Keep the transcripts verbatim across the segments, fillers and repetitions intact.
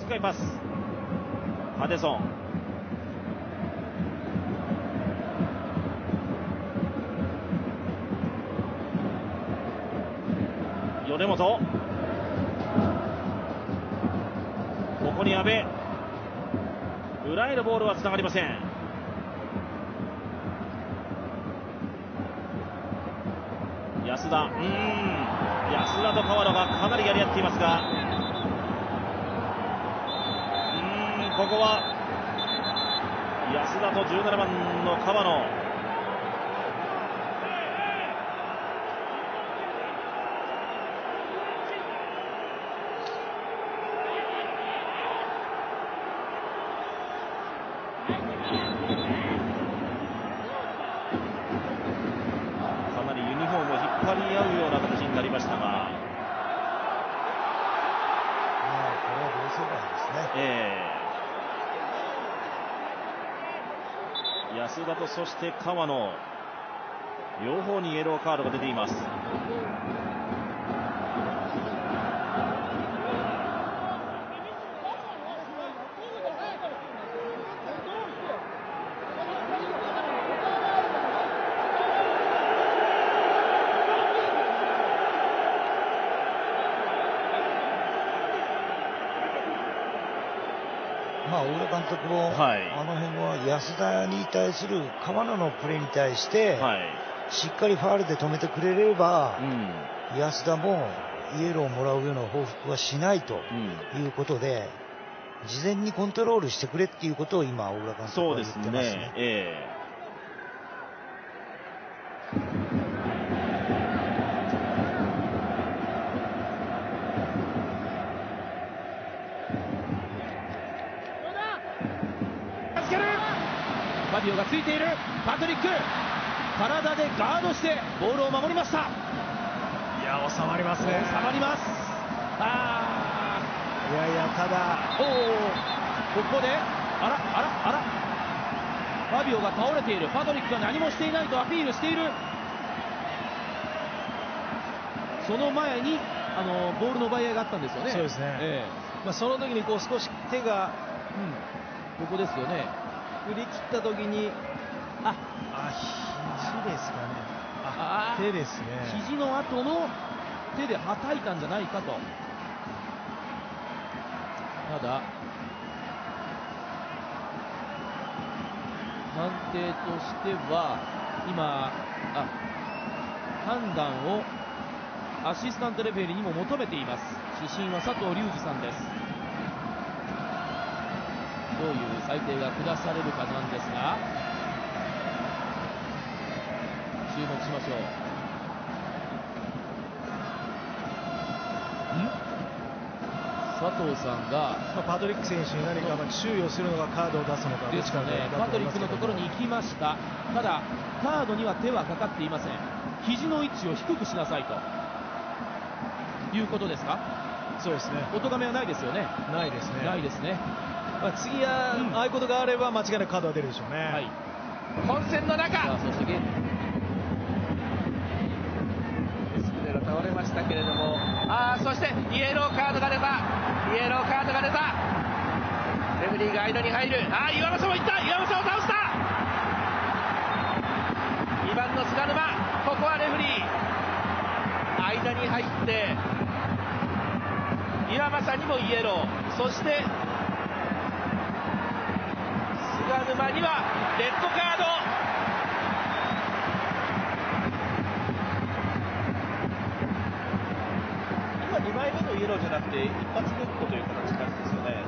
短いパス、ハデソン、米本、ここに阿部、裏へのボールはつながりません。安田、うーん、安田と川野がかなりやり合っていますが、うーん、ここは安田とじゅうななばんの川野。安田とそして川野、両方にイエローカードが出ています。 まあ、大浦監督も、はい、あの辺は安田に対する川野のプレーに対して、はい、しっかりファウルで止めてくれれば、うん、安田もイエローをもらうような報復はしないということで、うん、事前にコントロールしてくれっていうことを今、大浦監督は言ってますね。そうですね、えーファビオがついている、パトリック、体でガードしてボールを守りました。 いや、収まりますね。 収まります。あー、いやいや、ただ、 おお、ここで、あらあらあら、ファビオが倒れている、パトリックが何もしていないとアピールしている。その前にあのボールの奪い合いがあったんですよね。 そうですね、えーまあ、その時にこう少し手が、 うん、ここですよね。 振り切った時に、あ、あ、肘ですかね。あ、手ですね。 肘の後の手ではたいたんじゃないかと。ただ判定としては今、あ、判断をアシスタントレフェリーにも求めています。主審は佐藤隆二さんです。どういう裁定が下されるかなんですが、注目しましょう。ん佐藤さんが、 まあ、パトリック選手に何かまあ注意をするのかカードを出すのかですかね。パトリックのところに行きました。ただカードには手はかかっていません。肘の位置を低くしなさいということですか。 そうですね。 お咎めはないですよね。 ないですね。 ないですね。 まあ、次は、うん、ああいうことがあれば間違いなくカードが出るでしょうね。はい、 本戦の中、そしてスクレラ倒れましたけれども、あそしてイエローカードが出た、イエローカードが出た、レフェリーが間に入る、あ岩政もいった、岩政を倒した、にばんの菅沼、ここはレフェリー間に入って岩政にもイエロー、そして菅沼にはレッドカード。今にまいめのイエローじゃなくて一発レッドという形なんですよね。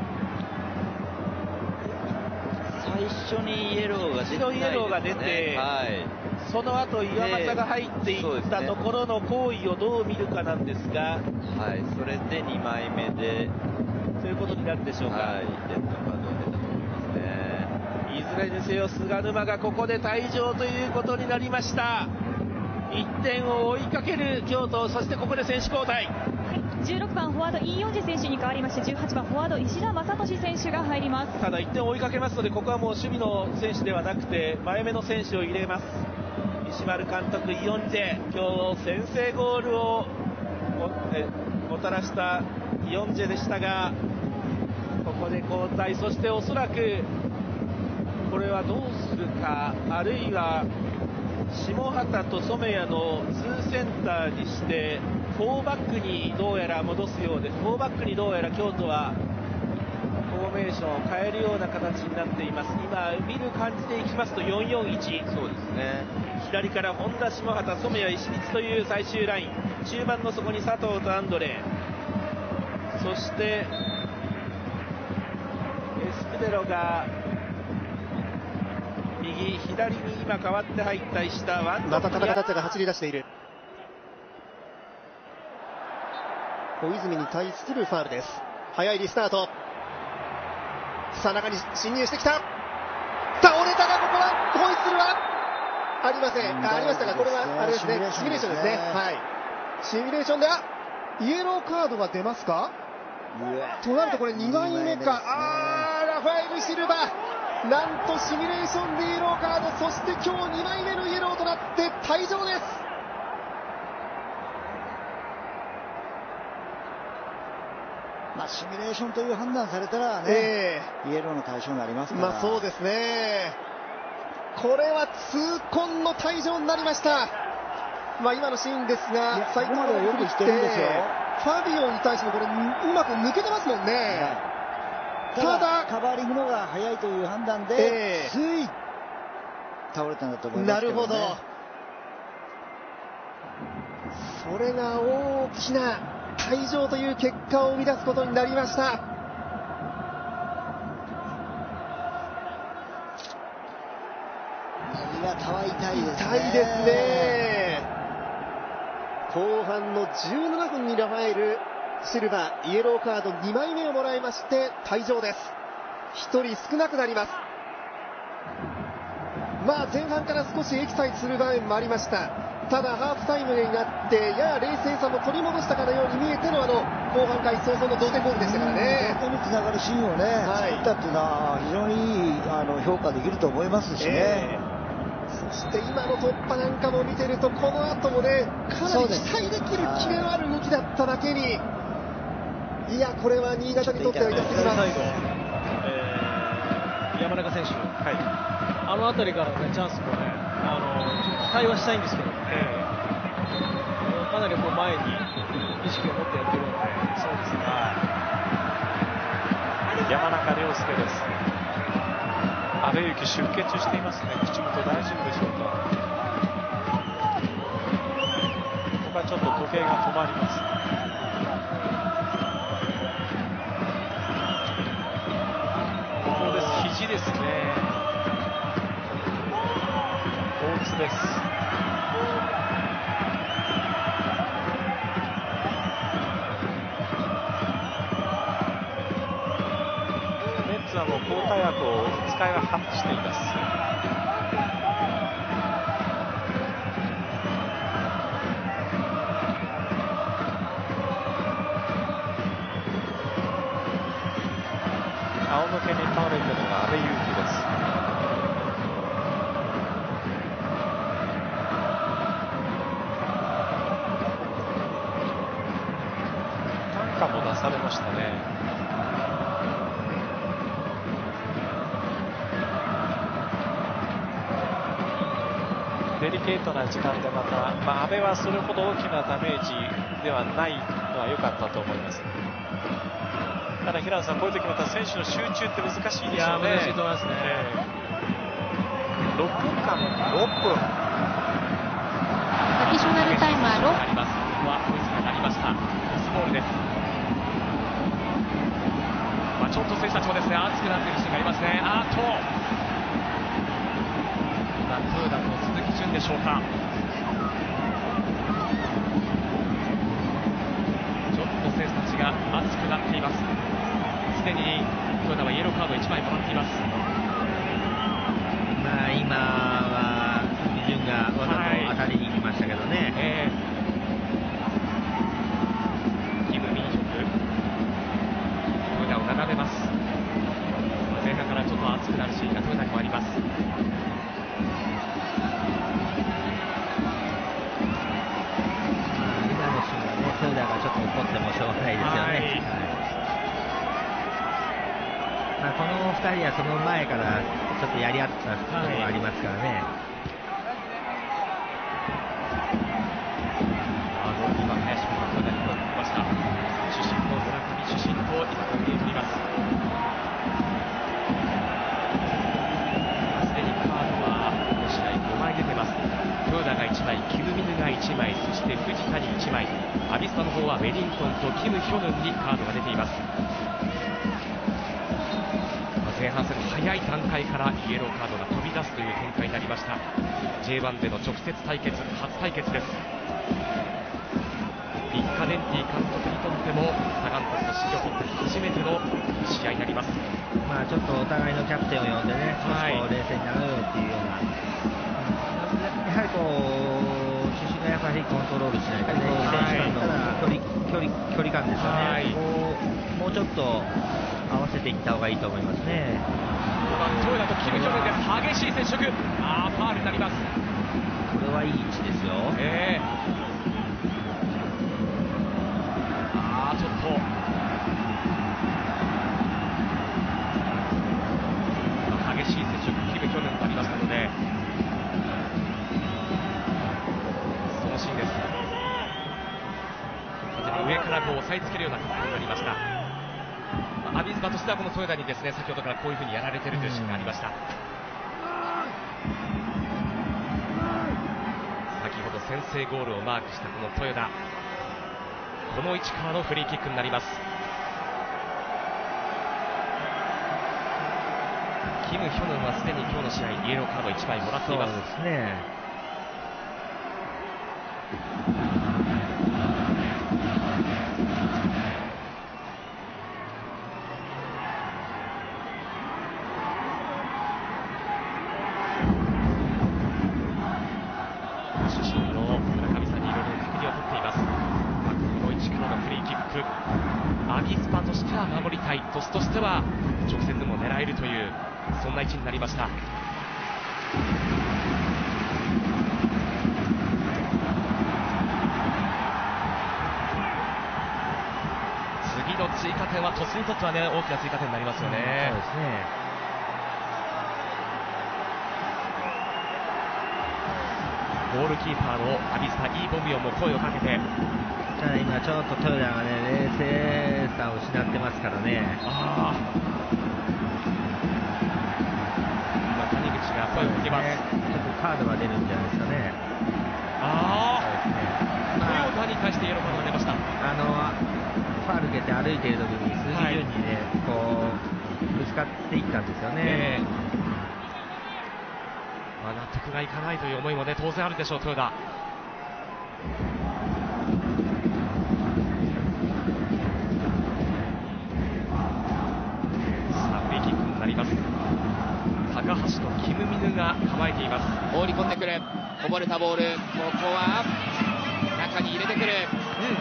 最初にイエローが出て、 一度イエローが出て、はい、その後岩政が入っていったところの行為をどう見るかなんですが、 はい、それでにまいめでということになるでしょうか。はい、 レッドカードが出たと思いますね。 いずれにせよ菅沼がここで退場ということになりました。いってんを追いかける京都、そしてここで選手交代。 じゅうろくばんフォワードイ・ヨンジェ選手に代わりましてじゅうはちばんフォワード石田正俊選手が入ります。 ただいってんを追いかけますので、ここはもう守備の選手ではなくて前目の選手を入れます。石丸監督、イ・ヨンジェ、今日先制ゴールを も, えもたらしたイ・ヨンジェでしたが、 ここで交代、そしておそらくこれはどうするか、あるいは下畑と染谷のツーセンターにしてフォーバックにどうやら戻すようで、フォーバックにどうやら京都はフォーメーションを変えるような形になっています。今見る感じでいきますとよんよんいち、 そうですね、 左から本田、下畑、染谷、石光という最終ライン、中盤の底に佐藤とアンドレ、そしてエスクデロが右、左に今変わって入った石田、ワンまた田中達也が走り出している。小泉に対するファウルです。早いリスタート。さあ中に侵入してきた。倒れたがここはホイッスルはありません。あ、ありましたが、これはあれですね、シミュレーションですね。はい。シミュレーションで、あ、イエローカードが出ますか。となるとこれにまいめか。あー、ラファエル・シルバ、なんとシミュレーションでイエローカード、そして今日にまいめのイエローとなって退場です。 まあ、シミュレーションという判断されたらね、えー、イエローの対象になりますから。 まあそうですね。これは痛恨の退場になりました。まあ今のシーンですが、 最後までよく来てるんですよ。 ファビオに対してもこれうまく抜けてますもんね。はい、ただカバーリングの方が早いという判断で、えー、つい倒れたんだと思いますけどね。なるほど。 それが大きな退場という結果を生み出すことになりました。 右肩は痛いですね。 痛いですね。後半のじゅうななふんにラファエル・シルバ、イエローカードにまいめをもらいまして退場です。ひとり少なくなります。まあ前半から少しエキサイトする場面もありました。ただハーフタイムになってやや冷静さも取り戻したかのように見えてのあの後半開始早々の同点ゴールでしたからね。 同点につながるシーンをね、はい、作ったっていうのは非常にいいあの評価できると思いますしね、 えー、そして今の突破なんかも見てるとこの後もねかなり期待できるキレのある動きだっただけに、いやこれは新潟にとっては痛すぎます。 えー、山中選手、はい、あの辺りからの、ね、チャンスもね、あの期待はしたいんですけど、えー、かなりこう前に意識を持ってやってるので、そうですね、 山中亮介です。阿部勇樹出血していますね。口元大丈夫でしょうか。ここはちょっと時計が止まります。ここです。肘ですね。大津です。メッツはもう交代枠を使いは外しています。仰向けに倒れているのが阿部勇樹です。担架も出されましたね。デリケートな時間でまた、まあ、阿部はそれほど大きなダメージではないのは良かったと思います。ただ平野さん、こういう時また選手の集中って難しいでしょうね。いや、 難しいと思いますね。 えー、ろっぷんかん、ろっぷん。 アディショナルタイムはろっぷん。 あります。ここはホイッスルが鳴りました。スモールです。まあ、ちょっと選手たちもですね、熱くなっている人がいますね。あーっと、プーダの鈴木純でしょうか。ちょっと選手たちが熱くなっています。すでにトヨタはイエローカードいちまいもらっています。 まあ今は鈴木純がわざと当たりに行きましたけどね、はい、えー、キム・ミンヒョクトヨタを並べます。前半からちょっと熱くなるシーンがトヨタにもあります。 トヨタがちょっと怒ってもしょうがないですよね。はい、 まあ、このふたりはその前からちょっとやり合ったところがありますからね。 ゴールキーパー林もここで声をかけました。主審の村上主審と今ここにいます。すでにカードはこの試合ごまい出てます。豊田がいちまい、キム・ミヌがいちまい、そして藤田にいちまい、アビスパの方はウェディントンとキム・ヒョヌンにカードが出ています。前半戦の早い段階からイエローカードが飛び出すという展開になりました。 ジェイワン での直接対決、初対決です。ビッカデンティ監督にとってもサガン鳥栖の指揮を取って初めての試合になります。 まあちょっとお互いのキャプテンを呼んでね、少しこう冷静になろうよっていうような、やはりこう主審がやっぱりコントロールしないとね、選手間の距離、距離、距離感ですよね、こうもうちょっと合わせていった方がいいと思いますね。 豊田とキム・ヒョヌンです。激しい接触、あーファールになります。 これはいい位置ですよ。 えー、あーちょっと激しい接触、キム・ヒョヌンとありましたので、そのシーンです。完全に上からこう押さえつけるような形になりました。アビスパとしてはこの豊田にですね、先ほどからこういうふうにやられているというシーンがありました。先ほど先制ゴールをマークしたこの豊田、この位置からのフリーキックになります。キム・ヒョヌンはすでに今日の試合イエローカードいちまいもらっています。 そうですね。 アビスパとしては守りたい、鳥栖としては直接も狙えるというそんな位置になりました。次の追加点は鳥栖にとってはね、大きな追加点になりますよね。 そうですね。 ゴールキーパーのアビスパ、イーボミオンも声をかけて、 ただ今ちょっと豊田がね、冷静さを失ってますからね。 あ今谷口が声をかけます。 ちょっとカードが出るんじゃないですかね。 ああ、豊田に対してイエローカードが出ました。 あのファール受けて歩いている時に数字順にね、こうぶつかっていったんですよね。えーまあ、納得がいかないという思いもね、当然あるでしょう、豊田。高橋とキム・ミヌが構えています。 放り込んでくる、こぼれたボール、ここは中に入れてくる、うん、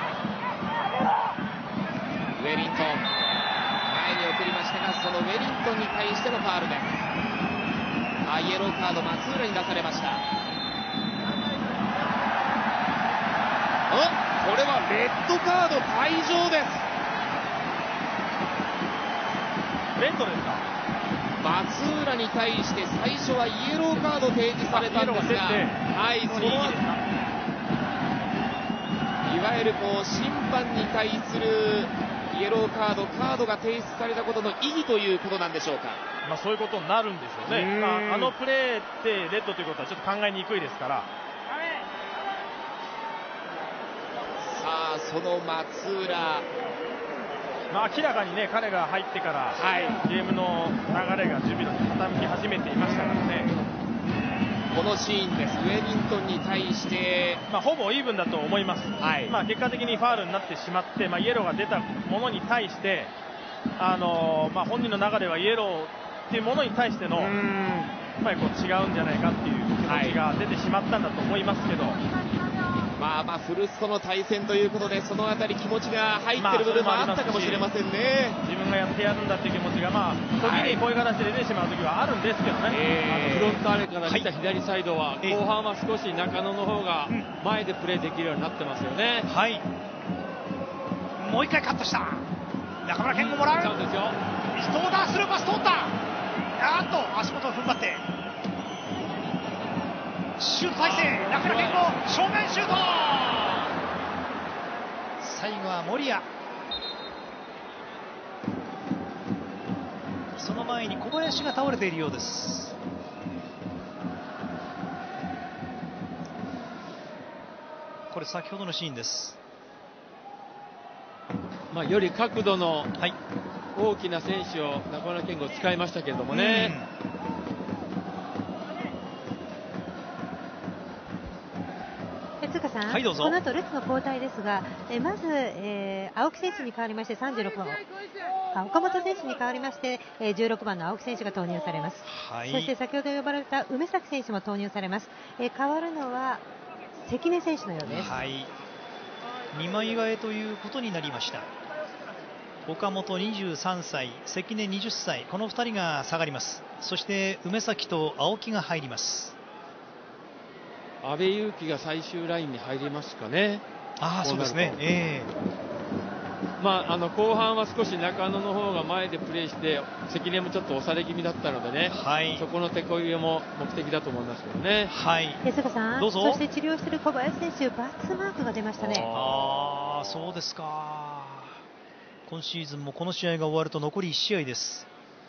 ウェリントン前に送りましたが、そのウェリントンに対してのファールです。あ、イエローカード松浦に出されました。お、これはレッドカード退場です。 レッドですか。 松浦に対して最初はイエローカード提示されたんですが、はい、そのいわゆるこう審判に対するイエローカード、カードが提出されたことの意義ということなんでしょうか。 まあそういうことになるんでしょうね。まあ、あのプレーってレッドということはちょっと考えにくいですから。 さあ、その松浦、 まあ明らかにね、彼が入ってから、はい、ゲームの流れがジュビロに傾き始めていましたからね。 このシーンです。ウェリントンに対して、 まあ、ほぼイーブンだと思います。はい、まあ結果的にファールになってしまって、まあ、イエローが出たものに対して、あのーまあ、本人の中ではイエローっていうものに対してのやっぱりこう違うんじゃないかっていう気持ちが出てしまったんだと思いますけど、 まあまあ古巣との対戦ということで、そのあたり気持ちが入ってる部分もあったかもしれませんね。 自分がやってやるんだっていう気持ちが、まあ時にこういう形で出てしまう時はあるんですけどね。 えー、フロンターレから見た左サイドは、はい、後半は少し中野の方が前でプレーできるようになってますよね。 はい。もう一回カットした。中村健吾もらう。 チャンスですよ。 ス、どうだ、スルーパス通った。あーっと足元を踏ん張ってシュート体勢、中村健吾正面シュート。最後は森谷。その前に小林が倒れているようです。これ先ほどのシーンです。 まあ、より角度の大きな選手を中村健吾使いましたけれどもね。 つかさん、 はい、どうぞ。 この後レフトの交代ですが、えまず、えー、青木選手に代わりましてさんじゅうろくばんあ岡本選手に代わりまして、えー、じゅうろくばんの青木選手が投入されます、はい、そして先ほど呼ばれた梅崎選手も投入されます。えー、変わるのは関根選手のようです。 はい、にまい替えということになりました。岡本にじゅうさんさい、関根はたち、このふたりが下がります。そして梅崎と青木が入ります。 阿部勇樹が最終ラインに入りますかね。 ああ、そうですね。えー、まあ、あの後半は少し中野の方が前でプレーして関根もちょっと押され気味だったのでね、はい、そこの手こ入れも目的だと思いますけどね。 はい、 江坂さん、 どうぞ。 そして治療している小林選手、バツマークが出ましたね。 ああ、そうですか。今シーズンもこの試合が終わると残りいち試合です。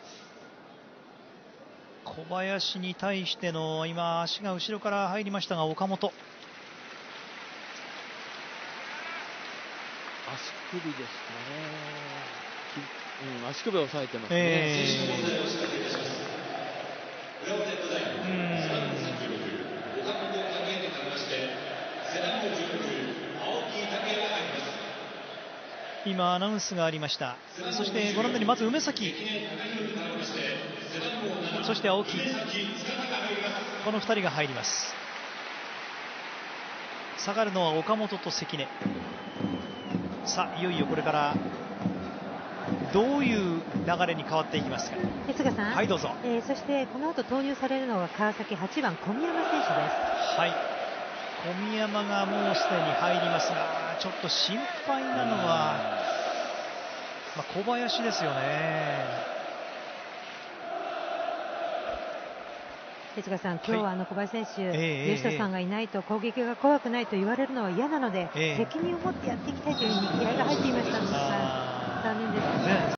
小林に対しての今足が後ろから入りましたが、岡本足首ですかね、うん、足首を押さえてますね。えー、今アナウンスがありました。そしてご覧のようにまず梅崎、そして青木、このふたりが入ります。下がるのは岡本と関根。さあ、いよいよこれからどういう流れに変わっていきますか。 江坂さん、 はい、どうぞ。 えー、そしてこの後投入されるのが川崎はちばん小宮山選手です。 はい、小宮山がもうすでに入りますが、ちょっと心配なのは、まあ、小林ですよね。 江坂さん、今日はあの小林選手、はい、吉田さんがいないと攻撃が怖くないと言われるのは嫌なので、えー、責任を持ってやっていきたいというふうに気合が入っていましたが、残念ですね。